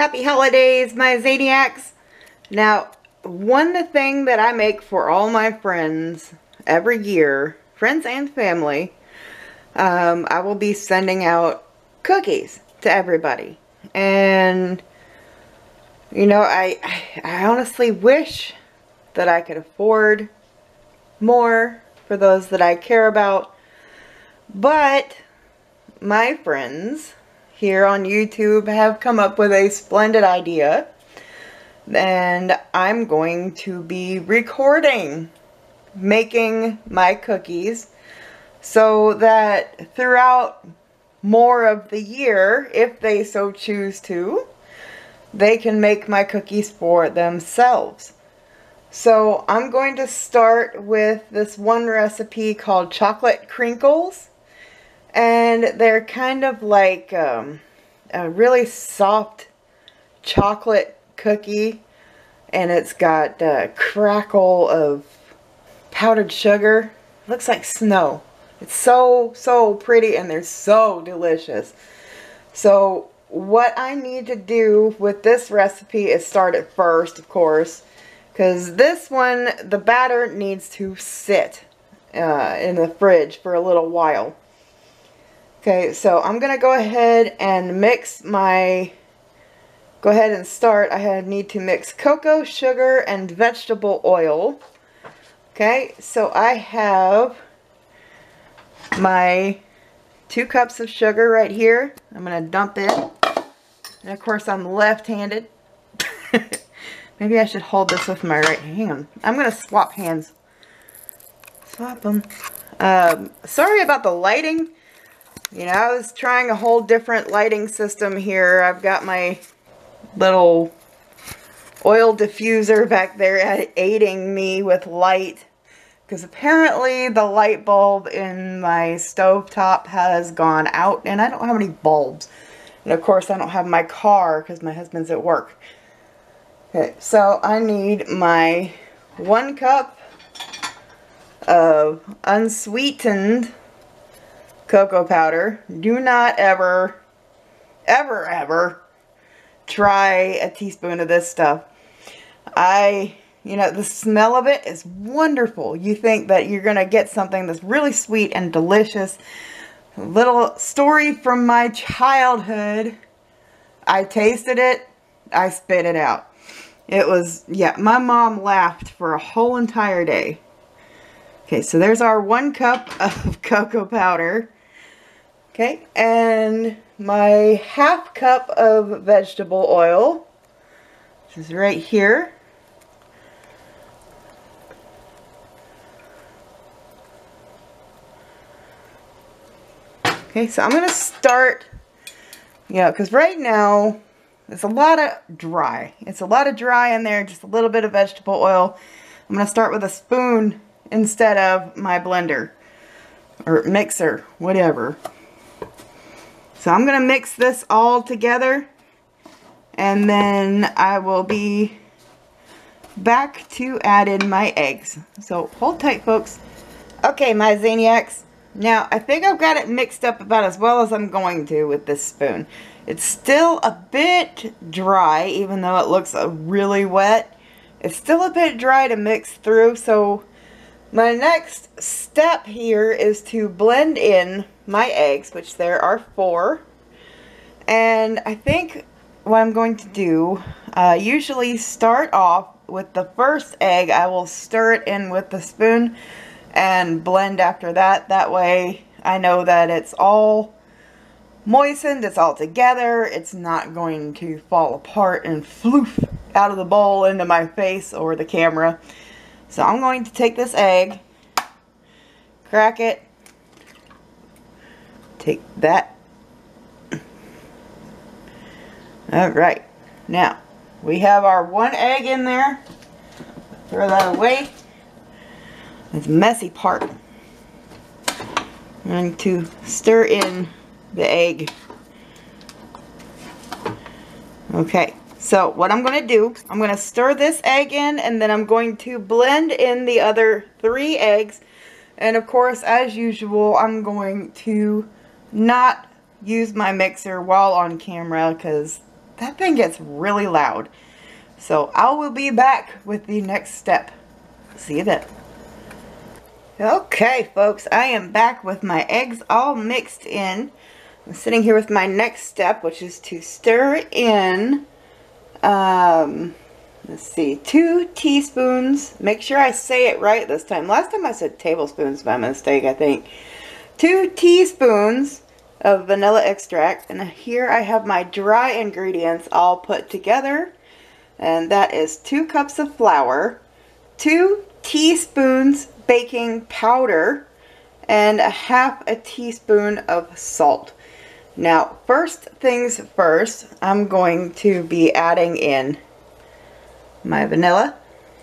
Happy holidays, my Zaniacs. Now, one thing that I make for all my friends every year, friends and family, I will be sending out cookies to everybody. And, you know, I honestly wish that I could afford more for those that I care about. But my friends here on YouTube have come up with a splendid idea, and I'm going to be recording making my cookies so that throughout more of the year, if they so choose to, they can make my cookies for themselves. So I'm going to start with this one recipe called chocolate crinkles. And they're kind of like a really soft chocolate cookie. And it's got a crackle of powdered sugar. Looks like snow. It's so pretty, and they're so delicious. So what I need to do with this recipe is start it first, of course. Because this one, the batter needs to sit in the fridge for a little while. Okay, so I'm going to go ahead and mix my, I need to mix cocoa, sugar, and vegetable oil. Okay, so I have my 2 cups of sugar right here. I'm going to dump it. And of course I'm left-handed. Maybe I should hold this with my right hand. I'm going to swap hands. Swap them. Sorry about the lighting. You know, I was trying a whole different lighting system here. I've got my little oil diffuser back there aiding me with light. Because apparently the light bulb in my stovetop has gone out. And I don't have any bulbs. And of course I don't have my car because my husband's at work. Okay, so I need my 1 cup of unsweetened cocoa powder. Do not ever try a teaspoon of this stuff. You know, the smell of it is wonderful. You think that you're gonna get something that's really sweet and delicious. A little story from my childhood. I tasted it, I spit it out. It was, yeah, my mom laughed for a whole entire day. Okay, so there's our 1 cup of cocoa powder. Okay, and my 1/2 cup of vegetable oil, which is right here. Okay, so I'm going to start, you know, because right now it's a lot of dry. It's a lot of dry in there, just a little bit of vegetable oil. I'm going to start with a spoon instead of my blender or mixer, whatever. So I'm going to mix this all together, and then I will be back to add in my eggs. So hold tight, folks. Okay, my Zaniacs. Now, I think I've got it mixed up about as well as I'm going to with this spoon. It's still a bit dry, even though it looks really wet. It's still a bit dry to mix through, so my next step here is to blend in my eggs, which there are 4. And I think what I'm going to do, usually start off with the first egg. I will stir it in with the spoon and blend after that. That way I know that it's all moistened, it's all together, it's not going to fall apart and floof out of the bowl into my face or the camera. So I'm going to take this egg, crack it, take that. Alright, now we have our 1 egg in there. Throw that away. It's a messy part. I'm going to stir in the egg. Okay, so what I'm going to do, I'm going to stir this egg in, and then I'm going to blend in the other 3 eggs. And of course, as usual, I'm going to not use my mixer while on camera because that thing gets really loud. So I will be back with the next step. See you then. Okay, folks, I am back with my eggs all mixed in. I'm sitting here with my next step, which is to stir in, let's see, 2 teaspoons. Make sure I say it right this time. Last time I said tablespoons by mistake, I think. 2 teaspoons of vanilla extract. And here I have my dry ingredients all put together. And that is 2 cups of flour, 2 teaspoons baking powder, and 1/2 teaspoon of salt. Now, first things first, I'm going to be adding in my vanilla.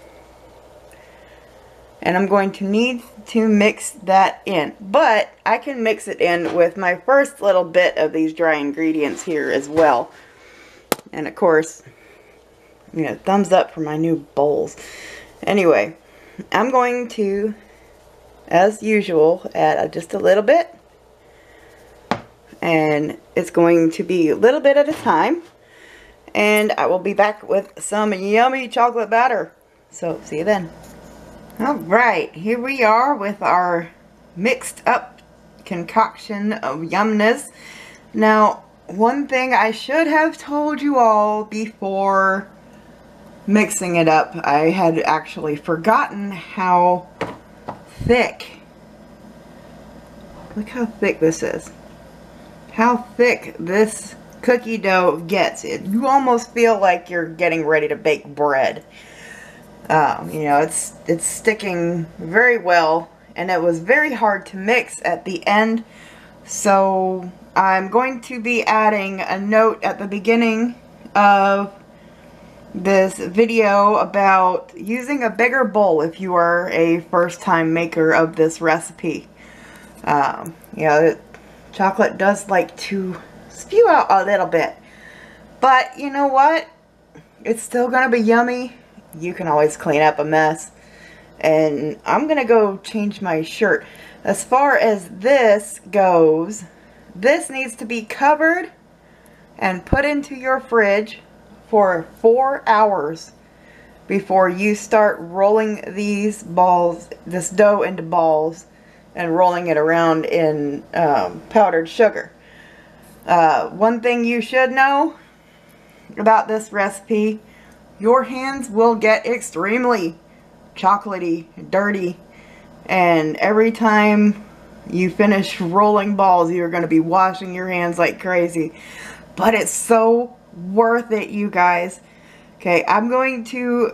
And I'm going to need to mix that in. But I can mix it in with my first little bit of these dry ingredients here as well. And of course, you know, thumbs up for my new bowls. Anyway, I'm going to, as usual, add just a little bit. And it's going to be a little bit at a time. And I will be back with some yummy chocolate batter. So, see you then. Alright, here we are with our mixed up concoction of yumness. Now, one thing I should have told you all before mixing it up, I had actually forgotten how thick, look how thick this is, how thick this cookie dough gets. You almost feel like you're getting ready to bake bread. You know, it's sticking very well, and it was very hard to mix at the end. So I'm going to be adding a note at the beginning of this video about using a bigger bowl if you are a first-time maker of this recipe. You know, chocolate does like to spew out a little bit, but you know what? It's still gonna be yummy. You can always clean up a mess. And I'm gonna go change my shirt. As far as this goes, this needs to be covered and put into your fridge for 4 hours before you start rolling these balls, this dough into balls, and rolling it around in powdered sugar. One thing you should know about this recipe, your hands will get extremely chocolatey, dirty, and every time you finish rolling balls, you're going to be washing your hands like crazy. But it's so worth it, you guys. Okay, I'm going to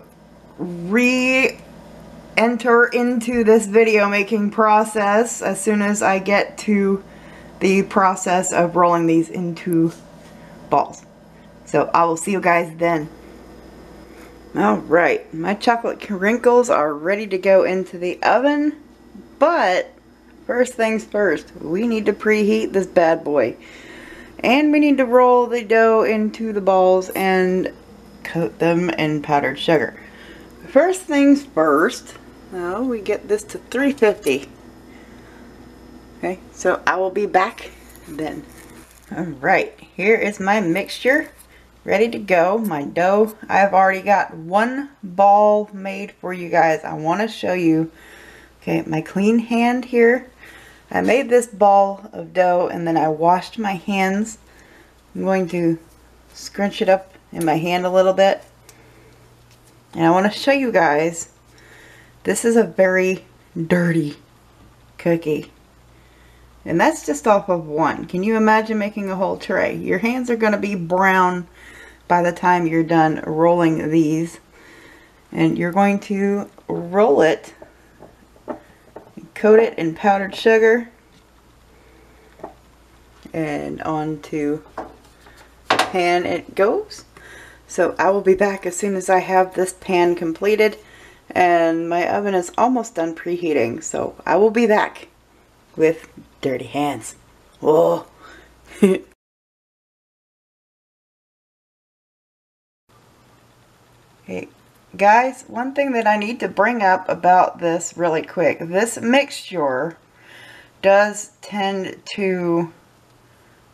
re-enter into this video making process as soon as I get to the process of rolling these into balls. So I will see you guys then. Alright, my chocolate crinkles are ready to go into the oven, but first things first, we need to preheat this bad boy. And we need to roll the dough into the balls and coat them in powdered sugar. First things first, we get this to 350. Okay, so I will be back then. Alright, here is my mixture ready to go. My dough, I've already got 1 ball made for you guys. I want to show you. Okay, my clean hand here. I made this ball of dough and then I washed my hands. I'm going to scrunch it up in my hand a little bit. And I want to show you guys, this is a very dirty cookie. And that's just off of 1. Can you imagine making a whole tray? Your hands are going to be brown by the time you're done rolling these. And you're going to roll it, coat it in powdered sugar, and onto pan it goes. So I will be back as soon as I have this pan completed, and my oven is almost done preheating, so I will be back with dirty hands. Whoa. Hey guys, one thing that I need to bring up about this really quick, this mixture does tend to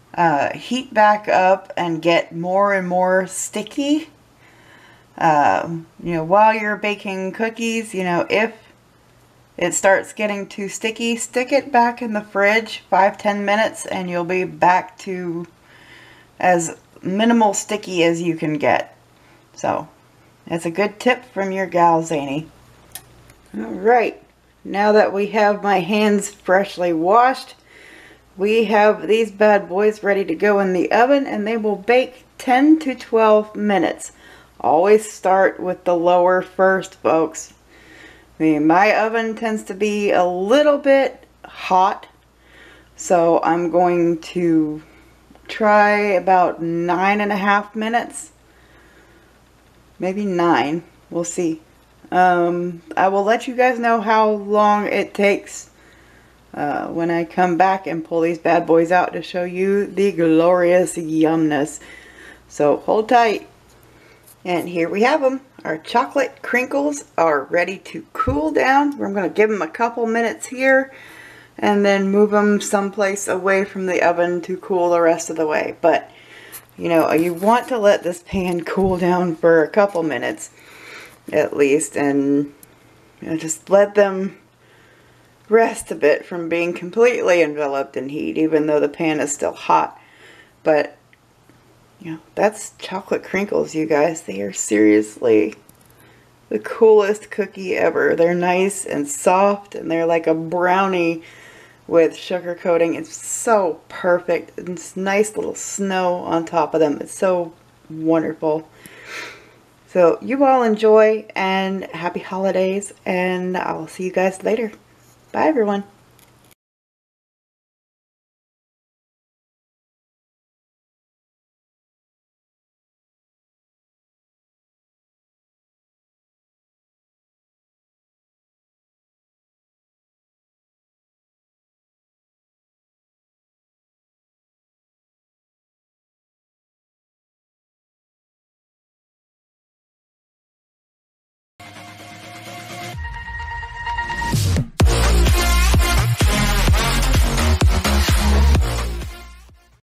heat back up and get more and more sticky. You know, while you're baking cookies, you know, if it starts getting too sticky, stick it back in the fridge 5-10 minutes and you'll be back to as minimal sticky as you can get. So, that's a good tip from your gal, Zany. Alright, now that we have my hands freshly washed, we have these bad boys ready to go in the oven, and they will bake 10 to 12 minutes. Always start with the lower first, folks. I mean, my oven tends to be a little bit hot, so I'm going to try about 9.5 minutes. Maybe 9. We'll see. I will let you guys know how long it takes when I come back and pull these bad boys out to show you the glorious yumness. So hold tight. And here we have them. Our chocolate crinkles are ready to cool down. We're going to give them a couple minutes here and then move them someplace away from the oven to cool the rest of the way. But you know, you want to let this pan cool down for a couple minutes at least, and you know, just let them rest a bit from being completely enveloped in heat, even though the pan is still hot. But you know, that's chocolate crinkles, you guys. They are seriously the coolest cookie ever. They're nice and soft, and they're like a brownie with sugar coating. It's so perfect. It's nice little snow on top of them. It's so wonderful. So you all enjoy, and happy holidays, and I'll see you guys later. Bye, everyone.